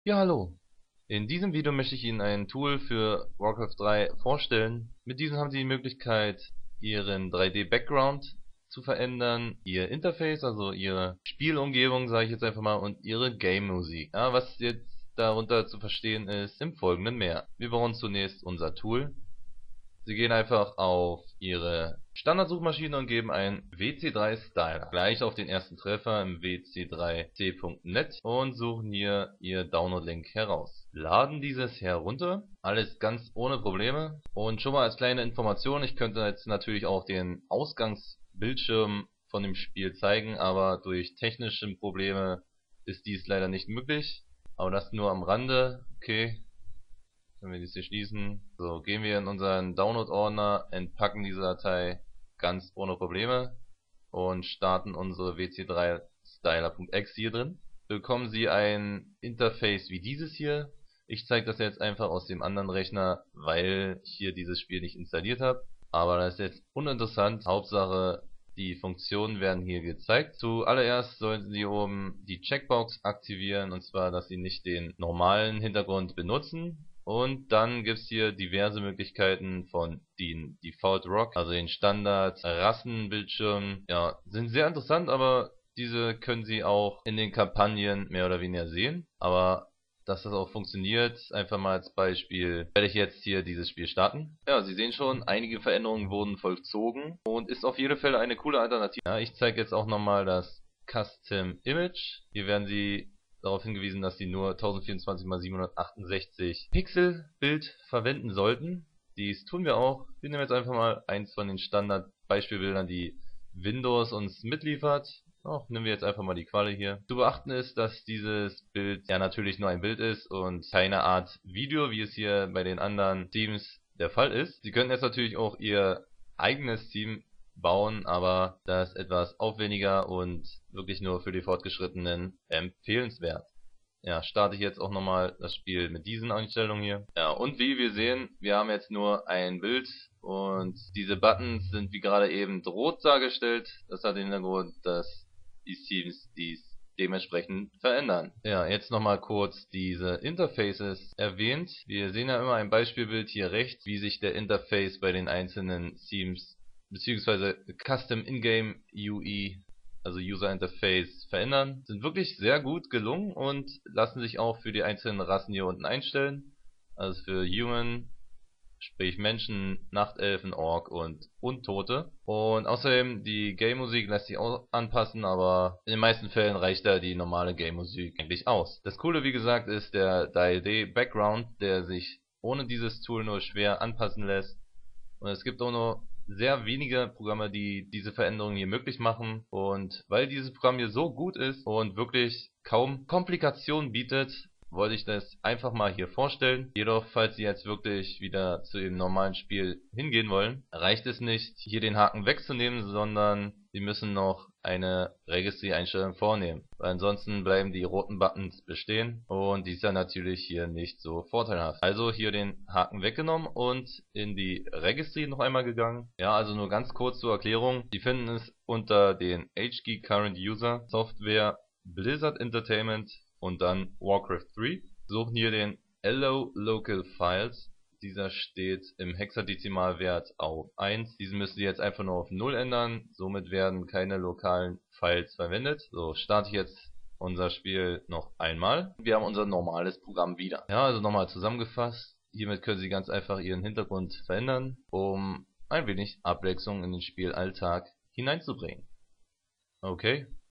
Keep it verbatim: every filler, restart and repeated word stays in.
Ja, hallo. In diesem Video möchte ich Ihnen ein Tool für Warcraft drei vorstellen. Mit diesem haben Sie die Möglichkeit, Ihren drei D Background zu verändern, Ihr Interface, also Ihre Spielumgebung, sage ich jetzt einfach mal, und Ihre Game-Musik. Ja, was jetzt darunter zu verstehen ist, im Folgenden mehr. Wir brauchen zunächst unser Tool. Sie gehen einfach auf Ihre Standardsuchmaschine und geben ein W C drei Styler. Gleich auf den ersten Treffer im W C drei C punkt net und suchen hier Ihr Download-Link heraus. Laden dieses herunter. Alles ganz ohne Probleme. Und schon mal als kleine Information, ich könnte jetzt natürlich auch den Ausgangsbildschirm von dem Spiel zeigen, aber durch technische Probleme ist dies leider nicht möglich. Aber das nur am Rande. Okay. Wenn wir dies hier schließen, so gehen wir in unseren Download-Ordner, entpacken diese Datei ganz ohne Probleme und starten unsere W C drei Styler.exe hier drin. Bekommen Sie ein Interface wie dieses hier. Ich zeige das jetzt einfach aus dem anderen Rechner, weil ich hier dieses Spiel nicht installiert habe. Aber das ist jetzt uninteressant. Hauptsache, die Funktionen werden hier gezeigt. Zuallererst sollten Sie oben die Checkbox aktivieren, und zwar, dass Sie nicht den normalen Hintergrund benutzen. Und dann gibt's hier diverse Möglichkeiten von den Default Rock, also den Standard Rassenbildschirmen. Ja, sind sehr interessant, aber diese können Sie auch in den Kampagnen mehr oder weniger sehen. Aber dass das auch funktioniert, einfach mal als Beispiel, werde ich jetzt hier dieses Spiel starten. Ja, Sie sehen schon, einige Veränderungen wurden vollzogen und ist auf jeden Fall eine coole Alternative. Ja, ich zeige jetzt auch nochmal das Custom Image. Hier werden Sie darauf hingewiesen, dass Sie nur tausendvierundzwanzig mal siebenhundertachtundsechzig Pixel Bild verwenden sollten. Dies tun wir auch. Wir nehmen jetzt einfach mal eins von den Standard Beispielbildern, die Windows uns mitliefert. Oh, nehmen wir jetzt einfach mal die Quali hier. Zu beachten ist, dass dieses Bild ja natürlich nur ein Bild ist und keine Art Video, wie es hier bei den anderen Themes der Fall ist. Sie könnten jetzt natürlich auch Ihr eigenes Theme bauen, aber das ist etwas aufwendiger und wirklich nur für die Fortgeschrittenen empfehlenswert. Ja, starte ich jetzt auch nochmal das Spiel mit diesen Einstellungen hier. Ja, und wie wir sehen, wir haben jetzt nur ein Bild und diese Buttons sind wie gerade eben rot dargestellt. Das hat den Hintergrund, dass die Teams dies dementsprechend verändern. Ja, jetzt nochmal kurz diese Interfaces erwähnt. Wir sehen ja immer ein Beispielbild hier rechts, wie sich der Interface bei den einzelnen Themes beziehungsweise Custom In-Game U I, also User Interface, verändern. Sind wirklich sehr gut gelungen und lassen sich auch für die einzelnen Rassen hier unten einstellen. Also für Human, sprich Menschen, Nachtelfen, Ork und Untote. Und außerdem die Game-Musik lässt sich auch anpassen, aber in den meisten Fällen reicht da die normale Game-Musik eigentlich aus. Das Coole, wie gesagt, ist der drei D Background, der sich ohne dieses Tool nur schwer anpassen lässt. Und es gibt auch nur sehr wenige Programme, die diese Veränderungen hier möglich machen. Und weil dieses Programm hier so gut ist und wirklich kaum Komplikationen bietet, wollte ich das einfach mal hier vorstellen. Jedoch, falls Sie jetzt wirklich wieder zu Ihrem normalen Spiel hingehen wollen, reicht es nicht, hier den Haken wegzunehmen, sondern Sie müssen noch eine Registry-Einstellung vornehmen. Weil ansonsten bleiben die roten Buttons bestehen und dies ist dann natürlich hier nicht so vorteilhaft. Also hier den Haken weggenommen und in die Registry noch einmal gegangen. Ja, also nur ganz kurz zur Erklärung. Sie finden es unter den H G Current User Software Blizzard Entertainment und dann Warcraft drei. Suchen hier den Allow Local Files. Dieser steht im Hexadezimalwert auf eins. Diesen müssen Sie jetzt einfach nur auf null ändern. Somit werden keine lokalen Files verwendet. So, starte ich jetzt unser Spiel noch einmal. Wir haben unser normales Programm wieder. Ja, also nochmal zusammengefasst. Hiermit können Sie ganz einfach Ihren Hintergrund verändern, um ein wenig Abwechslung in den Spielalltag hineinzubringen. Okay.